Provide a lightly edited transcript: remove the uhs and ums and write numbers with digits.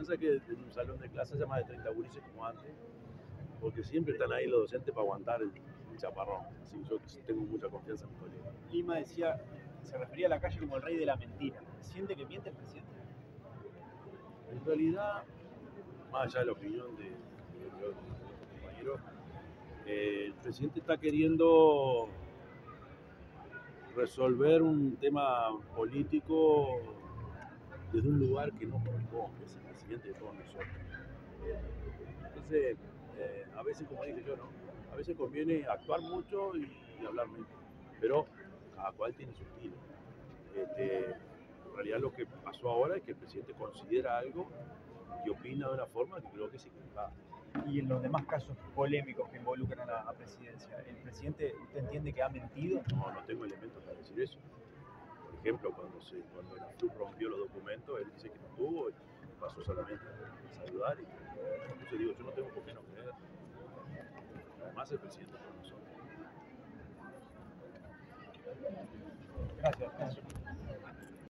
Piensa que en un salón de clases hay más de 30 gurises como antes, porque siempre están ahí los docentes para aguantar el chaparrón. Así que yo tengo mucha confianza en mi colega. Lima decía, se refería a la calle como el rey de la mentira. ¿Siente que miente el presidente? En realidad, más allá de la opinión de otros compañeros, el presidente está queriendo resolver un tema político desde un lugar que no corresponde, es el presidente de todos nosotros. Entonces, a veces, como dije yo, ¿no? A veces conviene actuar mucho y hablar menos, pero cada cual tiene su estilo. En realidad lo que pasó ahora es que el presidente considera algo y opina de una forma que creo que es equivocada. Y en los demás casos polémicos que involucran a presidencia, ¿el presidente usted entiende que ha mentido? No tengo elementos para decir eso. Por ejemplo, cuando la FLUP rompió los documentos, él dice que no estuvo y pasó solamente a saludar. Entonces digo, yo no tengo por qué no creer. Además, el presidente por nosotros. Gracias.